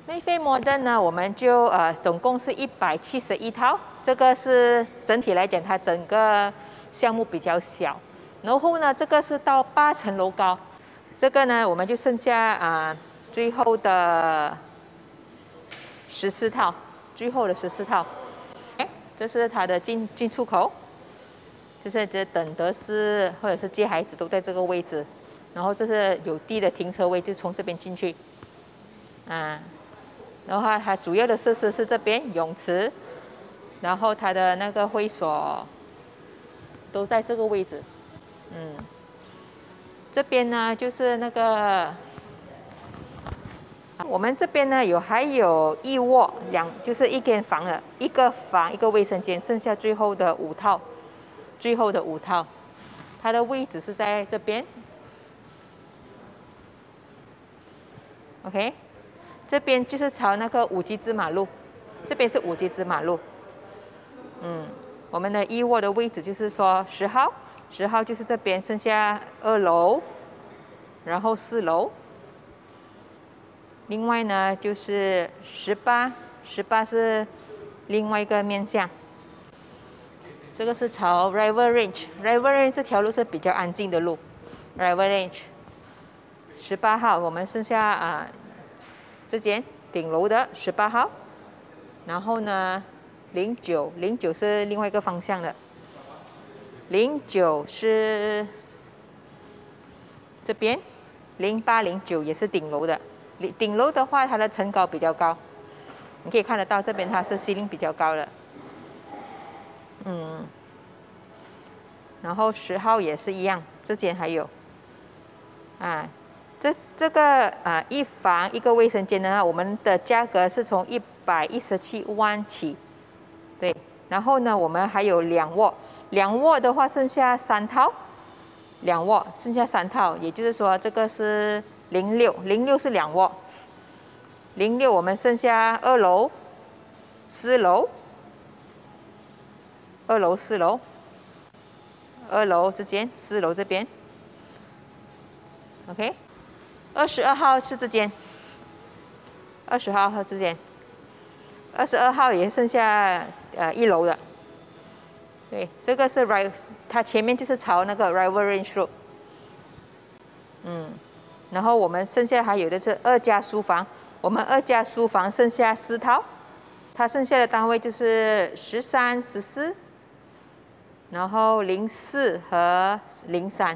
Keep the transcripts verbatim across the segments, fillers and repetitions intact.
瑞飞 Modern 呢，我们就呃总共是一百七十一套，这个是整体来讲，它整个项目比较小。然后呢，这个是到八层楼高，这个呢我们就剩下啊、呃、最后的十四套，最后的十四套。哎，这是它的进进出口，就是这等得是或者是接孩子都在这个位置。然后这是有地的停车位，就从这边进去，啊。然后它主要的设施是这边泳池，然后它的那个会所都在这个位置，嗯，这边呢就是那个，我们这边呢有还有一卧两，就是一间房了，一个房一个卫生间，剩下最后的五套，最后的五套，它的位置是在这边 ，OK。这边就是朝那个五级支马路，这边是五级支马路。嗯，我们的一卧的位置就是说十号，十号就是这边，剩下二楼，然后四楼。另外呢就是十八，十八是另外一个面向。这个是朝 River Range，River Range 这条路是比较安静的路 ，River Range。十八号我们剩下啊。呃这间顶楼的十八号，然后呢，零九零九是另外一个方向的，零九是这边，零八零九也是顶楼的。顶楼的话，它的层高比较高，你可以看得到这边它是 ceiling 比较高的，嗯，然后十号也是一样，这间还有，啊。这这个啊，一房一个卫生间呢，我们的价格是从一百一十七万起，对。然后呢，我们还有两卧，两卧的话剩下三套，两卧剩下三套，也就是说这个是零六，零六是两卧，零六我们剩下二楼、四楼，二楼、四楼，二楼之间，四楼这边 ，OK。二十二号是这间，二十二号这间，二十二号也剩下呃一楼的，对，这个是 right， 它前面就是朝那个 River Range Road， 嗯，然后我们剩下还有的是二家书房，我们二家书房剩下四套，它剩下的单位就是十三、十四，然后零四和零三。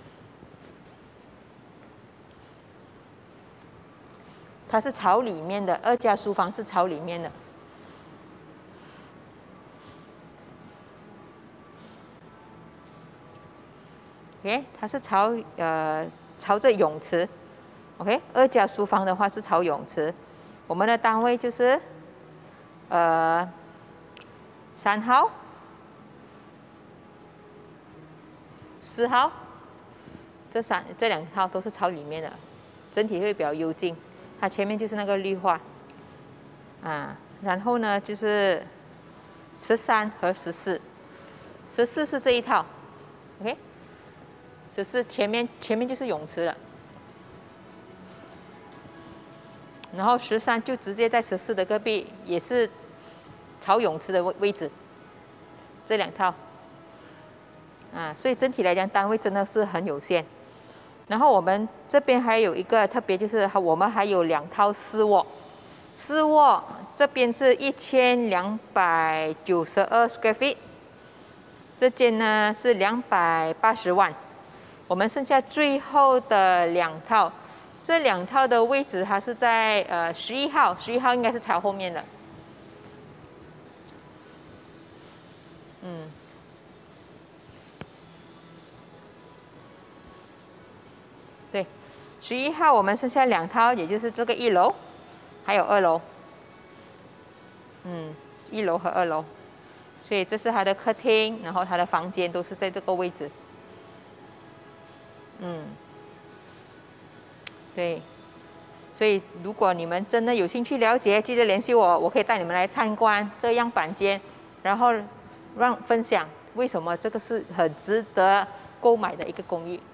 它是朝里面的，二家书房是朝里面的。OK， 它是朝呃朝着泳池。OK， 二家书房的话是朝泳池。我们的单位就是呃三号、四号，这三这两套都是朝里面的，整体会比较幽静。它前面就是那个绿化，啊，然后呢就是十三和十四，十四是这一套 ，OK， 十四前面前面就是泳池了，然后十三就直接在十四的隔壁，也是朝泳池的位位置，这两套，啊，所以整体来讲单位真的是很有限。然后我们这边还有一个特别，就是我们还有两套四卧，四卧这边是一千两百九十二 square feet， 这间呢是两百八十万。我们剩下最后的两套，这两套的位置它是在呃十一号，十一号应该是朝后面的，嗯。对，十一号我们剩下两套，也就是这个一楼，还有二楼。嗯，一楼和二楼，所以这是它的客厅，然后它的房间都是在这个位置。嗯，对，所以如果你们真的有兴趣了解，记得联系我，我可以带你们来参观这样板间，然后让分享为什么这个是很值得购买的一个公寓。